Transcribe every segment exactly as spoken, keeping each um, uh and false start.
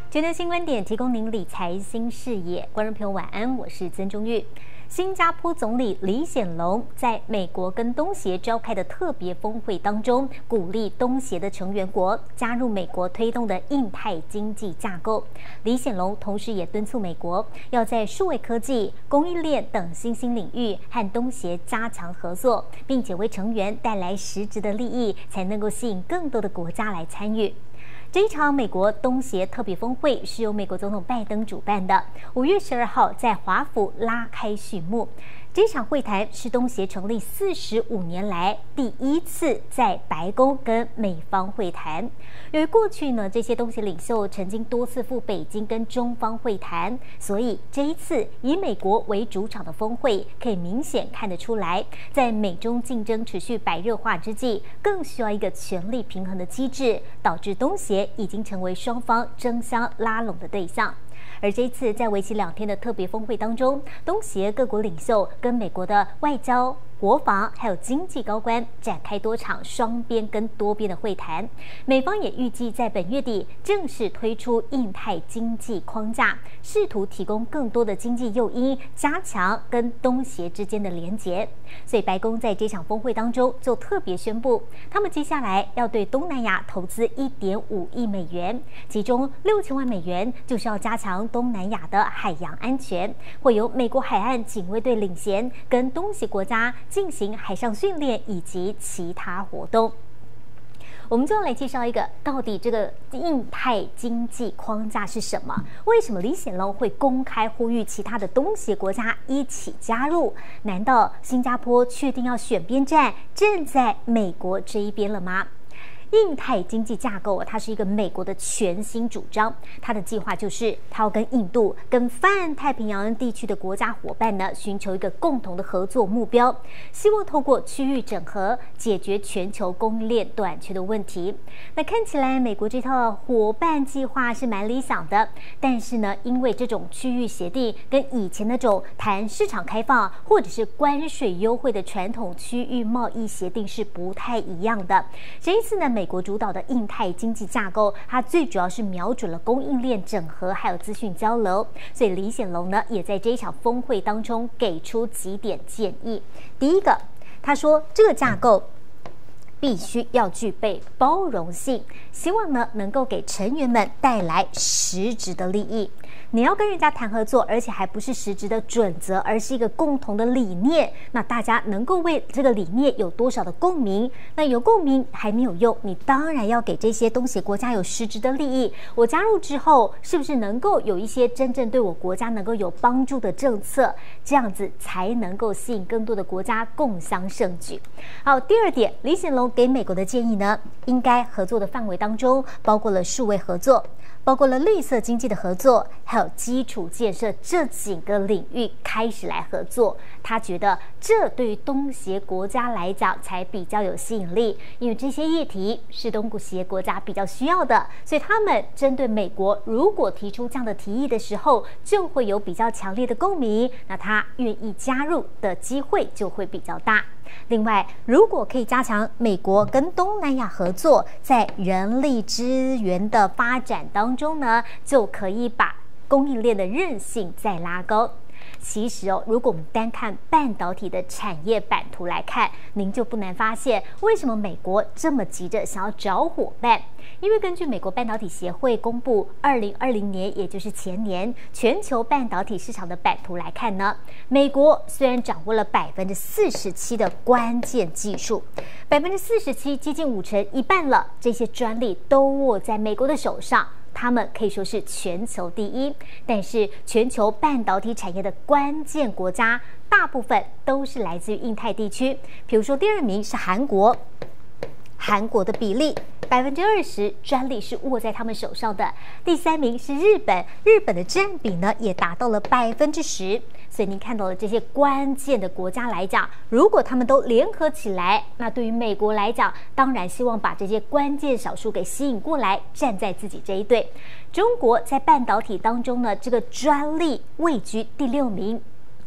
觉得新观点提供您理财新视野，观众朋友晚安，我是曾中玉。新加坡总理李显龙在美国跟东协召开的特别峰会当中，鼓励东协的成员国加入美国推动的印太经济架构。李显龙同时也敦促美国要在数位科技、供应链等新兴领域和东协加强合作，并且为成员带来实质的利益，才能够吸引更多的国家来参与。这一场美国东协特别峰会是由美国总统拜登主办的，五月十二号在华府拉开序幕。这场会谈是东协成立四十五年来第一次在白宫跟美方会谈。由于过去呢，这些东协领袖曾经多次赴北京跟中方会谈，所以这一次以美国为主场的峰会，可以明显看得出来，在美中竞争持续白热化之际，更需要一个权力平衡的机制，导致东协已经成为双方争相拉拢的对象。而这一次在为期两天的特别峰会当中，东协各国领袖跟美国的外交、国防还有经济高官展开多场双边跟多边的会谈。美方也预计在本月底正式推出印太经济框架，试图提供更多的经济诱因，加强跟东协之间的连结。所以白宫在这场峰会当中就特别宣布，他们接下来要对东南亚投资 一点五亿美元，其中六千万美元就是要加强东南亚的海洋安全，会由美国海岸警卫队领衔，跟东协国家进行海上训练以及其他活动。我们就要来介绍一个，到底这个印太经济框架是什么？为什么李显龙会公开呼吁其他的东协国家一起加入？难道新加坡确定要选边站，站在美国这一边了吗？印太经济架构，它是一个美国的全新主张。它的计划就是，它要跟印度、跟泛太平洋地区的国家伙伴呢，寻求一个共同的合作目标，希望透过区域整合，解决全球供应链短缺的问题。那看起来，美国这套伙伴计划是蛮理想的，但是呢，因为这种区域协定跟以前那种谈市场开放或者是关税优惠的传统区域贸易协定是不太一样的。这一次呢，美国主导的印太经济架构，它最主要是瞄准了供应链整合还有资讯交流，所以李显龙呢也在这一场峰会当中给出几点建议。第一个，他说这个架构必须要具备包容性，希望呢能够给成员们带来实质的利益。你要跟人家谈合作，而且还不是实质的准则，而是一个共同的理念。那大家能够为这个理念有多少的共鸣？那有共鸣还没有用，你当然要给这些东协国家有实质的利益。我加入之后，是不是能够有一些真正对我国家能够有帮助的政策？这样子才能够吸引更多的国家共襄盛举。好，第二点，李显龙给美国的建议呢，应该合作的范围当中包括了数位合作，包括了绿色经济的合作，还有基础建设这几个领域开始来合作。他觉得这对于东协国家来讲才比较有吸引力，因为这些议题是东协国家比较需要的，所以他们针对美国如果提出这样的提议的时候，就会有比较强烈的共鸣，那他愿意加入的机会就会比较大。另外，如果可以加强美国跟东南亚合作，在人力资源的发展当中呢，就可以把供应链的韧性再拉高。其实哦，如果我们单看半导体的产业版图来看，您就不难发现为什么美国这么急着想要找伙伴。因为根据美国半导体协会公布二零二零年，也就是前年全球半导体市场的版图来看呢，美国虽然掌握了百分之四十七的关键技术，百分之四十七接近五成一半了，这些专利都握在美国的手上。他们可以说是全球第一，但是全球半导体产业的关键国家大部分都是来自于印太地区，比如说第二名是韩国，韩国的比例百分之二十专利是握在他们手上的。第三名是日本，日本的占比呢也达到了百分之十。所以您看到了这些关键的国家来讲，如果他们都联合起来，那对于美国来讲，当然希望把这些关键少数给吸引过来，站在自己这一队。中国在半导体当中呢，这个专利位居第六名。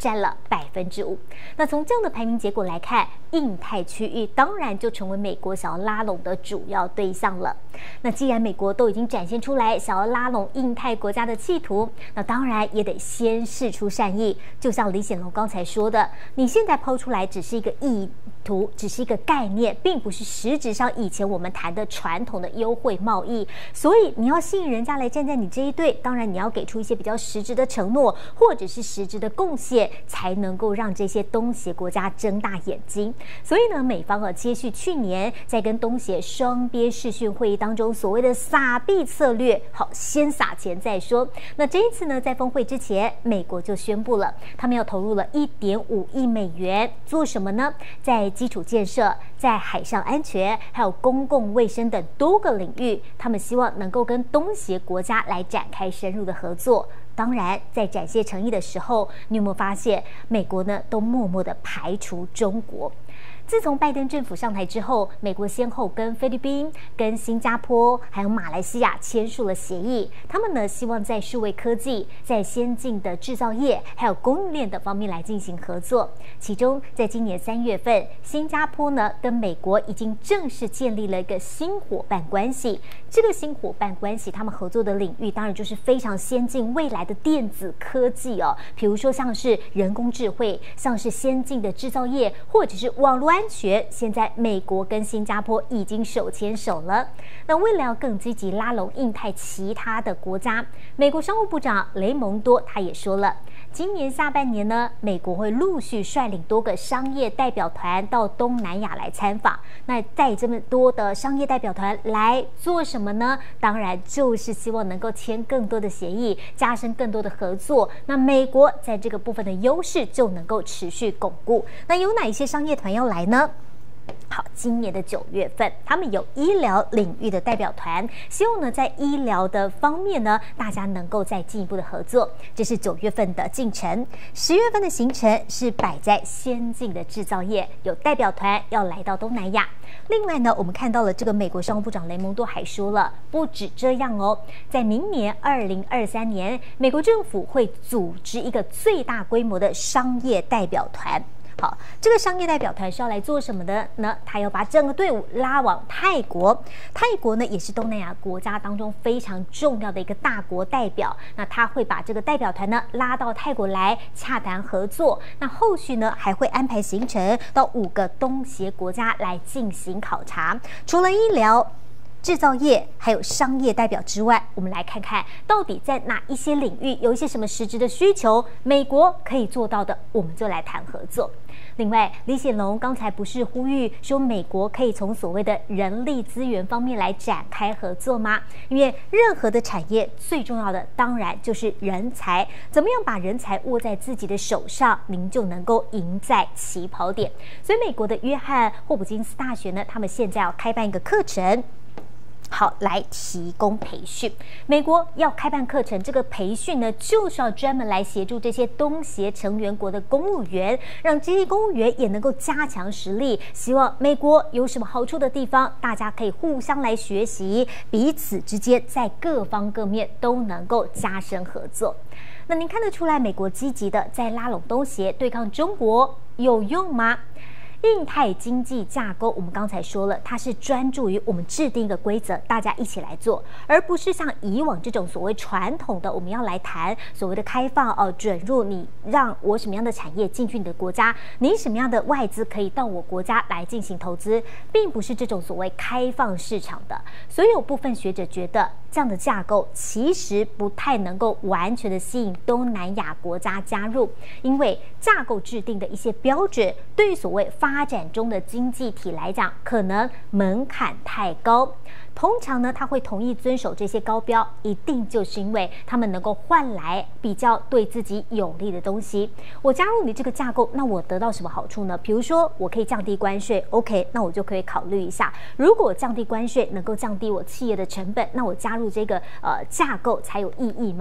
占了百分之五。那从这样的排名结果来看，印太区域当然就成为美国想要拉拢的主要对象了。那既然美国都已经展现出来想要拉拢印太国家的企图，那当然也得先释出善意。就像李显龙刚才说的，你现在抛出来只是一个意图，只是一个概念，并不是实质上以前我们谈的传统的优惠贸易。所以你要吸引人家来站在你这一队，当然你要给出一些比较实质的承诺，或者是实质的贡献，才能够让这些东协国家睁大眼睛。所以呢，美方啊接续去年在跟东协双边视讯会议当中所谓的撒币策略，好，先撒钱再说。那这一次呢，在峰会之前，美国就宣布了，他们要投入了一点五亿美元，做什么呢？在基础建设、在海上安全，还有公共卫生等多个领域，他们希望能够跟东协国家来展开深入的合作。当然，在展现诚意的时候，你有没有发现，美国呢都默默的排除中国？自从拜登政府上台之后，美国先后跟菲律宾、跟新加坡还有马来西亚签署了协议，他们呢希望在数位科技、在先进的制造业还有供应链等方面来进行合作。其中，在今年三月份，新加坡呢跟美国已经正式建立了一个新伙伴关系。这个新伙伴关系，他们合作的领域当然就是非常先进未来的电子科技哦，比如说像是人工智慧，像是先进的制造业，或者是网络安全。现在美国跟新加坡已经手牵手了。那为了要更积极拉拢印太其他的国家，美国商务部长雷蒙多他也说了，今年下半年呢，美国会陆续率领多个商业代表团到东南亚来参访。那带这么多的商业代表团来做什么呢？当然就是希望能够签更多的协议，加深更多的合作。那美国在这个部分的优势就能够持续巩固。那有哪一些商业团要来呢？好，今年的九月份，他们有医疗领域的代表团，希望呢在医疗的方面呢，大家能够再进一步的合作。这是九月份的进程。十月份的行程是摆在先进的制造业，有代表团要来到东南亚。另外呢，我们看到了这个美国商务部长雷蒙多还说了，不止这样哦，在明年二零二三年，美国政府会组织一个最大规模的商业代表团。好，这个商业代表团是要来做什么的呢？他要把整个队伍拉往泰国。泰国呢，也是东南亚国家当中非常重要的一个大国代表。那他会把这个代表团呢拉到泰国来洽谈合作。那后续呢，还会安排行程到五个东协国家来进行考察。除了医疗、制造业还有商业代表之外，我们来看看到底在哪一些领域有一些什么实质的需求，美国可以做到的，我们就来谈合作。另外，李显龙刚才不是呼吁说美国可以从所谓的人力资源方面来展开合作吗？因为任何的产业最重要的当然就是人才，怎么样把人才握在自己的手上，您就能够赢在起跑点。所以美国的约翰霍普金斯大学呢，他们现在要开办一个课程，好，来提供培训。美国要开办课程，这个培训呢，就是要专门来协助这些东协成员国的公务员，让这些公务员也能够加强实力。希望美国有什么好处的地方，大家可以互相来学习，彼此之间在各方各面都能够加深合作。那您看得出来，美国积极的在拉拢东协对抗中国有用吗？印太经济架构，我们刚才说了，它是专注于我们制定一个规则，大家一起来做，而不是像以往这种所谓传统的，我们要来谈所谓的开放哦，准入你让我什么样的产业进去你的国家，你什么样的外资可以到我国家来进行投资，并不是这种所谓开放市场的。所以有部分学者觉得，这样的架构其实不太能够完全的吸引东南亚国家加入，因为架构制定的一些标准，对于所谓发发展中的经济体来讲，可能门槛太高。通常呢，他会同意遵守这些高标，一定就是因为他们能够换来比较对自己有利的东西。我加入你这个架构，那我得到什么好处呢？比如说，我可以降低关税 ，OK， 那我就可以考虑一下，如果降低关税能够降低我企业的成本，那我加入这个呃架构才有意义嘛。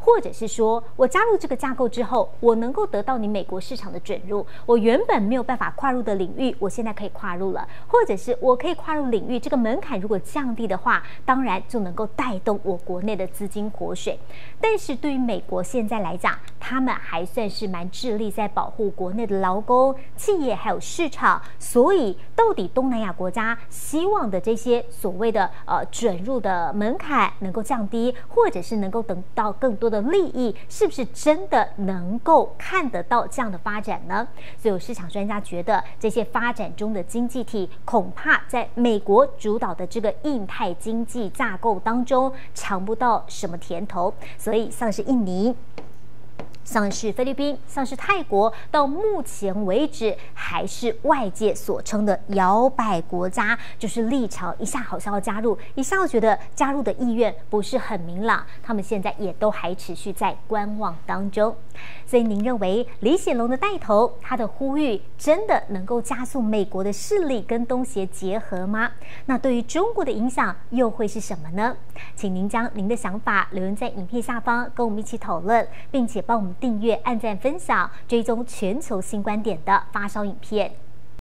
或者是说我加入这个架构之后，我能够得到你美国市场的准入，我原本没有办法跨入的领域，我现在可以跨入了，或者是我可以跨入领域，这个门槛如果降低的话，当然就能够带动我国内的资金活水。但是对于美国现在来讲，他们还算是蛮致力在保护国内的劳工、企业还有市场，所以到底东南亚国家希望的这些所谓的呃准入的门槛能够降低，或者是能够得到更多的利益，是不是真的能够看得到这样的发展呢？所以有市场专家觉得，这些发展中的经济体恐怕在美国主导的这个印太经济架构当中尝不到什么甜头，所以像是印尼、像是菲律宾、像是泰国，到目前为止还是外界所称的摇摆国家，就是立场一下好像要加入，一下又觉得加入的意愿不是很明朗，他们现在也都还持续在观望当中。所以您认为李显龙的带头，他的呼吁真的能够加速美国的势力跟东协结合吗？那对于中国的影响又会是什么呢？请您将您的想法留言在影片下方，跟我们一起讨论，并且帮我们订阅、按赞、分享，追踪全球新观点的发烧影片。